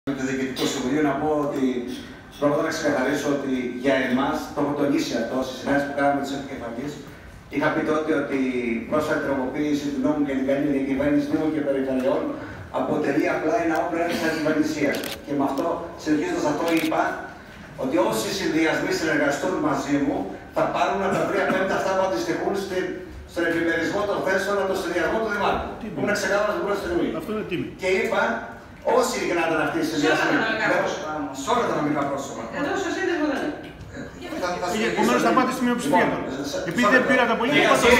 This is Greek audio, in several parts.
Το Διοικητικό Συμβουλίο να πω ότι πρώτα να ξεκαθαρίσω ότι για εμάς, το έχω τονίσει αυτό στις συνάντησεις που κάναμε τους επικεφαλείς, είχα πει τότε ότι η πρόσφατη τροποποίηση του νόμου για την καλή διακυβέρνηση Δήμων και Περιφερειών αποτελεί απλά ένα όπλο έναντι της κυβερνησίας. Και με αυτό, συνεχίζοντας αυτό, είπα ότι όσοι συνδυασμοί συνεργαστούν μαζί μου θα πάρουν από τα 3/5 αυτά που αντιστοιχούν στον επιμερισμό των θέσεων από το συνδυασμό του Δημάρχου. Που είναι ξεκάθαρο στην πρώτη στιγμή. Και είπα, όσοι γινόταν αυτή η συνδυασμή, σε όλα τα νομικά πρόσωπα. Εδώ στο σύνδεσμο δεν είναι. Επομένως θα πάτε στη μειοψηφία τώρα. Επειδή δεν πήρατε πολύ,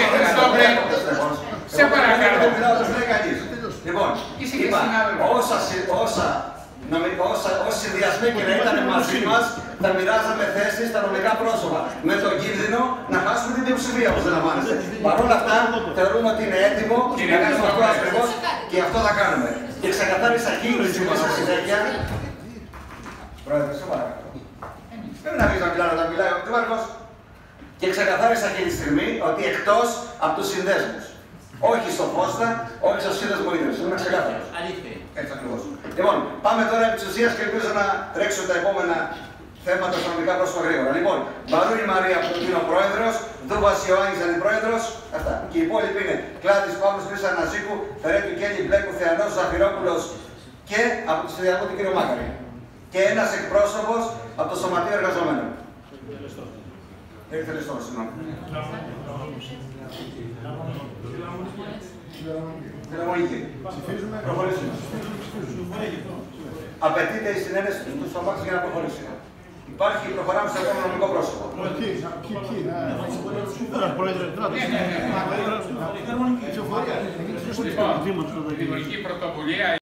Σε παρακαλώ. Λοιπόν, είπα, όσοι συνδυασμοί και να ήταν μαζί μας, θα μοιράζαμε θέσεις στα νομικά πρόσωπα. Με τον κίνδυνο να χάσουμε την μειοψηφία, όπως δεν λαμβάνεστε. Παρ' όλα αυτά, θεωρούμε ότι είναι έτοιμο να κάνουμε αυτό ακριβώς και αυτό θα κάνουμε. Και ξεκαθάρισα εκείνη τη συνέχεια. Πρόεδρε, σε παρακαλώ. Δεν είναι να μιλάω όταν μιλάει ο Δήμαρχος. Και ξεκαθάρισα εκείνη τη στιγμή ότι εκτός από τους συνδέσμους. Όχι στο Φώστα, όχι στο σύνδεσμο ίδρυση. Είναι ξεκάθαρος. Αλήθεια. Έτσι ακριβώς. Λοιπόν, πάμε τώρα επί της ουσίας και ελπίζω να τρέξουν τα επόμενα θέματα στα νομικά πρόσωπα γρήγορα. Λοιπόν, Μπαρούνη Μαρία που είναι ο πρόεδρος, Δούβας Ιωάννης αντιπρόεδρος. Αυτά. Και οι υπόλοιποι είναι Κλάδης Παύλος, Χρήσα Αναζίκου, Φερέτου Κέλλη, Μπλέκου, Θεανός, Ζαφυρόπουλος και από το συνδυασμό του κ. Μάκαρη. Και ένας εκπρόσωπος από το Σωματείο Εργαζομένων. Εκτελεστό, συγγνώμη. Φιλαρμονική. Προχωρήσουμε. Απαιτείται η συνένεση του σωμάτου για να προχωρήσει. Υπάρχει, προχωράμε στο επόμενο νομικό πρόσωπο. Πρόεδρε,